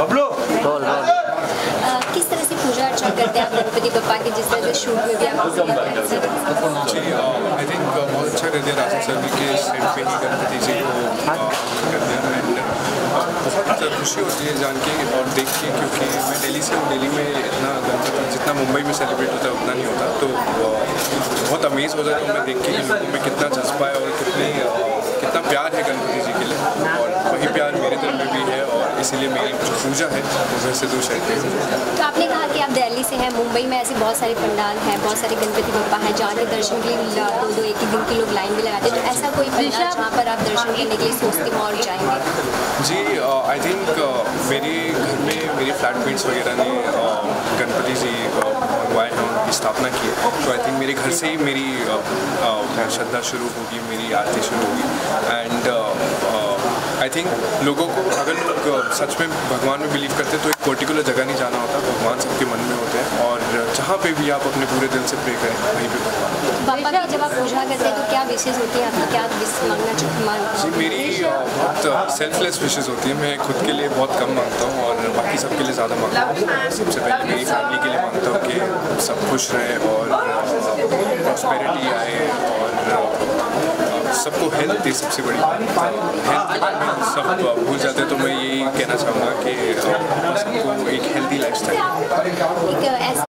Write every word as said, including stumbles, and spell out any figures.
बबलू बोल बोल किस तरह से पूजा अर्चना करते हैं आप गणपति बप्पा की, जिस तरह से शूट में भी आप जी आई थिंक बहुत अच्छा कर दिया राजन सर ने कि सेट पे ही गणपति जी को कर दिया। एंड बहुत खुशी होती है जान के और देख के, क्योंकि मैं दिल्ली से हूँ। दिल्ली में इतना गणपति जितना मुंबई में सेलिब्रेट होता है उतना नहीं होता, तो बहुत अमेज हो जाता हूँ मैं देख के कि लोगों में कितना जज्बा है और कितनी कितना प्यार है गणपति जी के लिए, और वही प्यार मेरे दिल में भी है। और इसीलिए मेरी जो पूजा है पूजा से दूर रहती है। तो आपने कहा कि आप दिल्ली से हैं, मुंबई में ऐसे बहुत सारे पंडाल हैं, बहुत सारे गणपति बप्पा हैं जहाँ के दर्शन के लिए दो दो एक ही दिन के लोग लाइन भी लगाते हैं, तो ऐसा कोई पंडाल जहाँ पर आप दर्शन करने के लिए सोचते हैं और जाएंगे? जी आई थिंक मेरे घर में मेरे फ्लैटमेट्स वगैरह ने गणपति जी भगवान हैं उनकी स्थापना की है, तो आई थिंक मेरे घर से ही मेरी श्रद्धा शुरू होगी, मेरी आरती शुरू होगी। एंड आई थिंक लोगों को, अगर लोग सच में भगवान में बिलीव करते हैं तो एक पर्टिकुलर जगह नहीं जाना होता, भगवान सबके मन में होते हैं, और जहाँ पे भी आप अपने पूरे दिल से प्रे करें वहीं पे भगवान। बाबा की जब आप पूजा करते हैं तो क्या विशेष होती है आपकी, क्या विश मांगना चाहते? जी मेरी बहुत सेल्फलेस विशेस होती है, मैं खुद के लिए बहुत कम मांगता हूँ और बाकी सबके लिए ज़्यादा मांगता हूँ। सबसे पहले मेरी फैमिली के लिए मांगता हूँ कि सब खुश रहें और प्रॉस्पेरिटी आए, और सबको हेल्थ दे, सबसे बड़ी बात। हेल्थ के बारे में सब भूल जाते हैं, तो मैं यही कहना चाहूँगा कि सबको एक हेल्दी लाइफ स्टाइल।